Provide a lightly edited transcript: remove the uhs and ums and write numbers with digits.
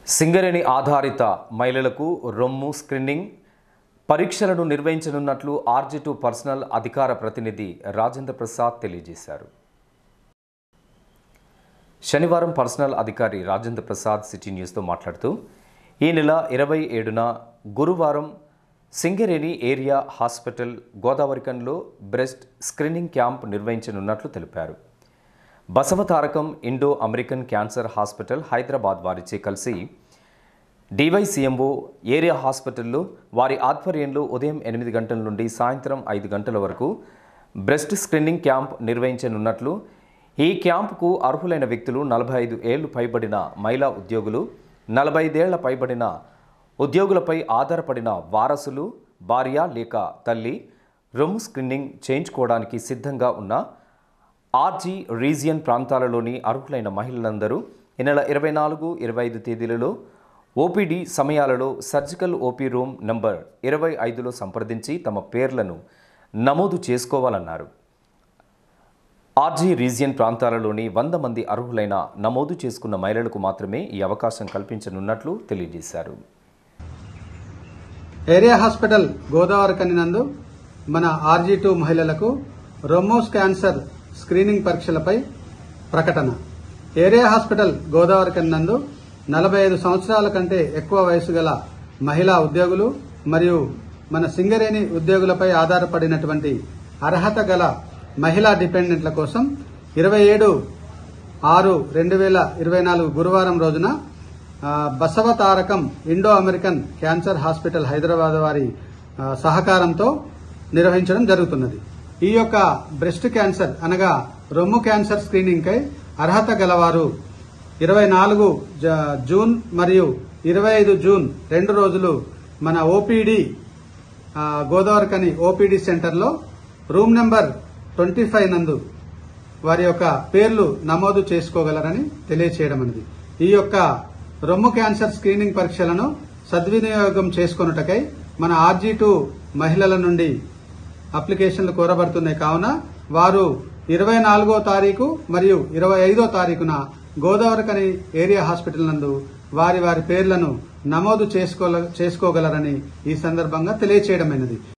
సింగరేణి ఆధారిత మహిళలకు రొమ్ము స్క్రీనింగ్ పరీక్షలను నిర్వహించనున్నట్లు RG2 పర్సనల్ అధికార ప్రతినిధి రాజేంద్ర ప్రసాద్ తెలియజేశారు. శనివారం పర్సనల్ అధికారి రాజేంద్ర ప్రసాద్ సిటీ న్యూస్తో మాట్లాడుతూ ఈ నెల 27న గురువారం సింగరేణి ఏరియా హాస్పిటల్ గోదావరికంలో బ్రెస్ట్ స్క్రీనింగ్ క్యాంప్ నిర్వహించనున్నట్లు తెలిపారు. Basavatarakam Indo American cancer hospital Hyderabad వారిచే కలిసి DYCMO ఏరియా హాస్పిటల్లో వారి ఆధ్వర్యంలో ఉదయం 8 గంటల నుండి సాయంత్రం 5 గంటల వరకు బ్రెస్ట్ స్క్రీనింగ్ క్యాంప్ నిర్వహించనున్నట్లు, ఈ క్యాంపుకు అర్హులైన వ్యక్తులు 45 ఏళ్లు పైబడిన మహిళా ఉద్యోగులు, 45 ఏళ్ల పైబడిన ఉద్యోగులపై ఆధారపడిన వారసులు, భార్య లేక తల్లి రొమ్ము స్క్రీనింగ్ చేయించుకోవడానికి సిద్ధంగా ఉన్న RG రీజియన్ ప్రాంతాలలోని అర్హులైన మహిళలందరూ ఈ నెల 24, 25 తేదీలలో OPD సమయాలలో సర్జికల్ OP రూమ్ నంబర్ 25లో సంప్రదించి తమ పేర్లను నమోదు చేసుకోవాలన్నారు. RG రీజియన్ ప్రాంతాలలోని 100 మంది అర్హులైన నమోదు చేసుకున్న మహిళలకు మాత్రమే ఈ అవకాశం కల్పించనున్నట్లు తెలియజేశారు. ఏరియా హాస్పిటల్ గోదావరికని నందు మన RG2 మహిళలకు రొమ్ము క్యాన్సర్ స్క్రీనింగ్ పరీక్షలపై ప్రకటన. ఏరియా హాస్పిటల్ గోదావరికని నందు 45 సంవత్సరాల కంటే ఎక్కువ వయసు గల మహిళా ఉద్యోగులు మరియు మన సింగరేణి ఉద్యోగులపై ఆధారపడినటువంటి అర్హత గల మహిళా డిపెండెంట్ల కోసం 27/6/2024 గురువారం రోజున Basavatarakam Indo American cancer hospital Hyderabad వారి సహకారంతో నిర్వహించడం జరుగుతున్నది. ఈ యొక్క బ్రెస్ట్ క్యాన్సర్ అనగా రొమ్ము క్యాన్సర్ స్క్రీనింగ్ కై అర్హత గలవారు 24 జూన్ మరియు 25 జూన్ 2 రోజులు మన OPD గోదావరికని OPD సెంటర్లో రూమ్ నెంబర్ 25 నందు వారి యొక్క పేర్లు నమోదు చేసుకోగలరని తెలియచేయడం అనేది. ఈ యొక్క రొమ్ము క్యాన్సర్ స్క్రీనింగ్ పరీక్షలను సద్వినియోగం చేసుకొనుటకై మన RG2 మహిళల నుండి అప్లికేషన్లు కోరబడుతున్నాయి. కావున వారు 24వ తారీఖు మరియు 25వ తారీఖున గోదావరికని ఏరియా హాస్పిటల్ నందు వారి పేర్లను నమోదు చేసుకోగలరని ఈ సందర్భంగా తెలియచేయడమైనది.